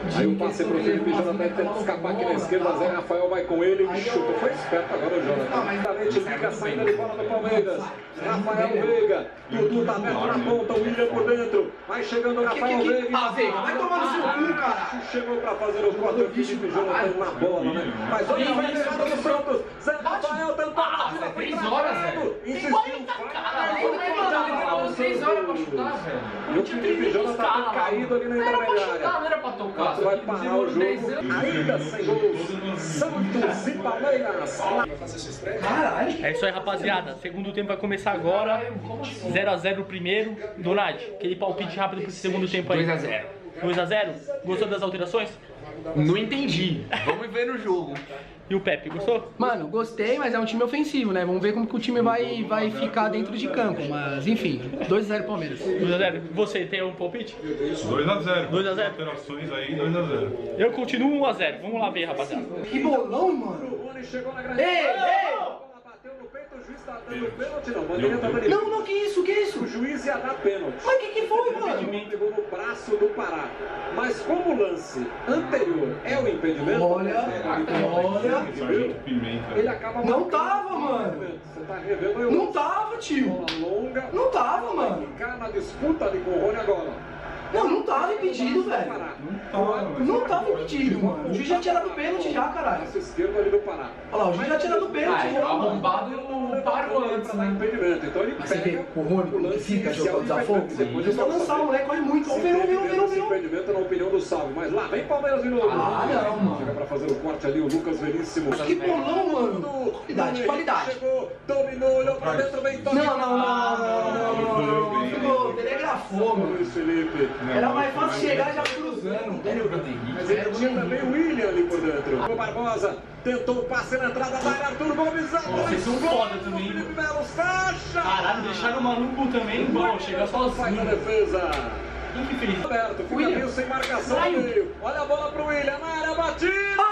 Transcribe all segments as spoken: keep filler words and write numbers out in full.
Aí o passe pro Felipe, Jonathan tenta escapar aqui na esquerda, Zé Rafael vai com ele, chuta, foi esperto agora o Jonathan. Exatamente, fica a saída de bola do Palmeiras. Rafael Veiga, Dudu tá aberto na ponta, o William por dentro, vai chegando o Rafael que, que, Veiga. Ah, Veiga, vai tomar no seu cu, cara. Chegou pra fazer o corte, o Felipe Jonathan na bola, né? Mas olha a jogada do Santos, Zé Rafael tentou a batida, foi travado, insistiu. Seis horas pra chutar, velho. E o Felipe Jonathan tá caído ali na intermediária. Não era pra tocar. Vai parar o jogo, ainda sem gols. Santos e Palmeiras. É isso aí, rapaziada. Segundo tempo vai começar agora. zero a zero o primeiro. Donad, aquele palpite rápido pro segundo tempo aí. dois a zero. dois a zero? Gostou das alterações? Não entendi. Vamos ver no jogo. E o Pepe, gostou? Mano, gostei, mas é um time ofensivo, né? Vamos ver como que o time vai, vai ficar dentro de campo. Mas, enfim, dois a zero Palmeiras. dois a zero. Você tem um palpite? dois a zero. dois a zero. Alterações aí, dois a zero. Eu continuo um a zero. Vamos lá ver, rapaziada. Que bolão, mano. Ei, ei! Não, não, que isso, que isso? O juiz ia dar pênalti. Mas o que, que foi, mano? Pegou no braço do Pará. Mas como o lance anterior é o impedimento, olha, olha, ele acaba. Não tava, mano. Você tá revendo aí o Não tava, tio. longa. Não tava, mano. Ficar na disputa ali com o Rony agora. Não, não tava impedido, velho. Não tava impedido, mano. O juiz já tinha dado pênalti já, caralho. Esquerdo ali do Pará. Olha lá, o juiz já tinha dado pênalti já, mano. Arrombado parou antes, né? Impedimento. Então ele Mas você vê o Rony que fica jogando desafogo? Depois É só lançar, o moleque corre muito. Vamos ver, vamos ver, vamos ver. Impedimento na opinião do Salve. Mas lá vem Palmeiras de novo. Ah, não, mano. Chega pra fazer o corte ali o Lucas Veríssimo. Que bolão, mano. Qualidade, qualidade. Chegou, dominou, olhou pra dentro, vem toque. Não, não, não, não, não, não, não. Ficou, telegrafou, mano. Luiz Felipe. Era mais fácil chegar já cruzando. Mas ele tinha também o William ali por dentro. O Barbosa tentou o passe na entrada da área, Arthur Gomes. Vocês são foda também. Felipe Melo fecha. Caralho, deixaram o maluco também, bom, chega Sai sozinho. na defesa. Quem que fez? Roberto, fica meio sem marcação no meio. Olha a bola pro William, na área, batida.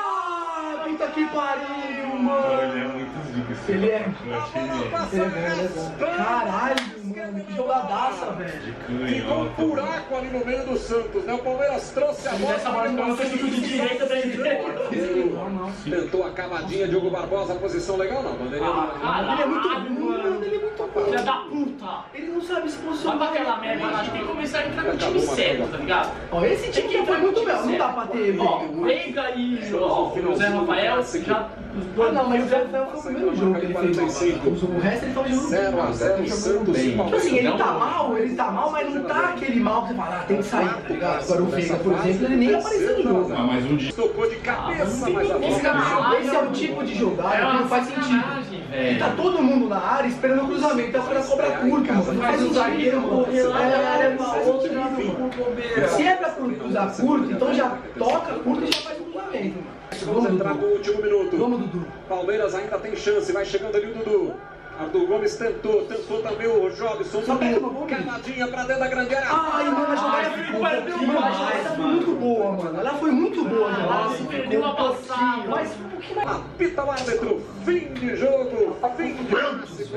Ah, puta que pariu, mano. Ele é muito zica. Ele é. Eu achei Ele é. Caralho, mano, que jogadaça, velho. Ficou um buraco ali no meio do Santos, né? O Palmeiras trouxe a bola. Essa bola não fez tudo de direita pra ele. Tentou a cavadinha, Diogo Barbosa, posição legal não, bandeirinha. Ah, Ele é muito bom, mano, ele é muito bom. Filha da puta. Ele não sabe se Vai posicionar. pra aquela merda lá, a gente tem que começar a entrar com o time sério, tá ligado? Ó, esse time aqui foi muito bem, não dá pra ter. Ó, Veiga e ó, o Zé Rafael já... Ah, não, mas o Zé Rafael foi o primeiro jogo que ele fez. O resto ele tava jogando zero a zero Santos e Tipo Palmeiras. assim, ele tá mal, ele tá mal, mas não tá aquele mal que você fala, ah, tem que sair, tá ligado? Agora o Veiga, por exemplo, ele nem apareceu no jogo. Ah, mas um dia. Tocou de cabeça, mas a Esse, bola... esse é o tipo de jogada que não faz sentido. E tá velho. todo mundo na área esperando o cruzamento, tá fazendo a cobra curta, mano. Não faz Mas o zagueiro sentido, correu lá, É, era uma outra no bobeira. Se é pra cruzar curto, então já toca curto e já faz o cruzamento, mano. Vamos entrar no último minuto. Vamos, Dudu. Palmeiras ainda tem chance, vai chegando ali o Dudu. Arthur Gomes tentou, tentou também o Jobson. Só pega uma bola. Cavadinha pra dentro da grande área. Ai, mano, a jogada ficou um pouquinho mais. Ela foi muito boa, mano. Ela foi muito boa, a jogada. Nossa, perdeu a passada. Mas foi um pouquinho mais. Apita o árbitro, fim de jogo, fim de clássico.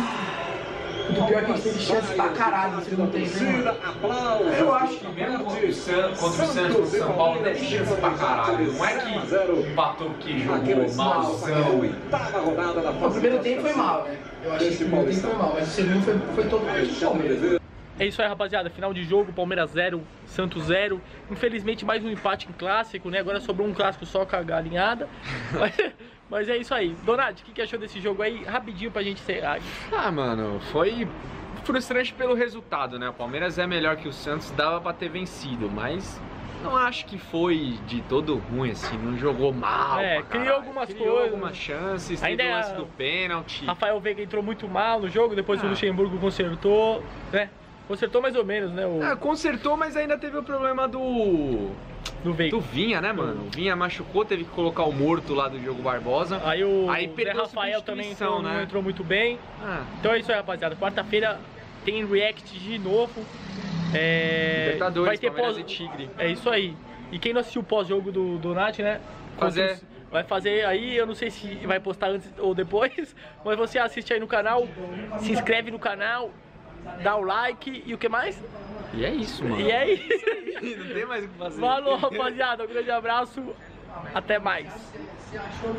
O pior é que a gente teve chance pra caralho no segundo tempo, né, mano? Aplausos. Eu acho que Mesmo contra o Santos, contra o Santos, o São Paulo teve chance pra caralho. Não é que empatou porque jogou malzão. Oitava rodada da O primeiro tempo foi mal, né? Eu acho que o primeiro tempo foi mal, mas o segundo foi, foi todo o Palmeiras. É isso aí, rapaziada. Final de jogo, Palmeiras zero, Santos zero. Infelizmente, mais um empate em clássico, né? Agora sobrou um clássico só com a galinhada. Mas, mas é isso aí. Donati, o que, que achou desse jogo aí? Rapidinho pra gente encerrar. Ah, mano, foi frustrante pelo resultado, né? O Palmeiras é melhor que o Santos, dava pra ter vencido, mas não acho que foi de todo ruim, assim, não jogou mal. É, pra criou caralho. algumas criou coisas. algumas chances, Ainda teve o é lance a- do pênalti. Rafael Veiga entrou muito mal no jogo, depois Ah. o Luxemburgo consertou, né? Consertou mais ou menos, né? O Ah, consertou, mas ainda teve o problema do... do Veiga. do Vinha, né, mano? O Vinha machucou, teve que colocar o morto lá do Diogo Barbosa. Aí o Aí Zé perdeu a Rafael também substituição, entrou, não né? entrou muito bem. Ah, Então é isso aí, rapaziada. Quarta-feira tem react de novo. É... Libertadores, vai ter Palmeiras pós... e Tigre. É isso aí. E quem não assistiu o pós-jogo do, do Nath, né? Fazer. Vai fazer aí, eu não sei se vai postar antes ou depois, mas você assiste aí no canal, se inscreve no canal, dá o like e o que mais? E é isso, mano. E é isso. Não tem mais o que fazer. Falou, rapaziada. Um grande abraço. Até mais.